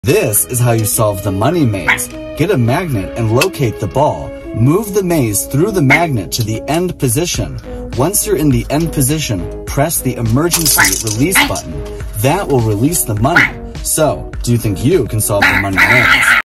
This is how you solve the money maze. Get a magnet and locate the ball. Move the maze through the magnet to the end position. Once you're in the end position, press the emergency release button. That will release the money. So, do you think you can solve the money maze?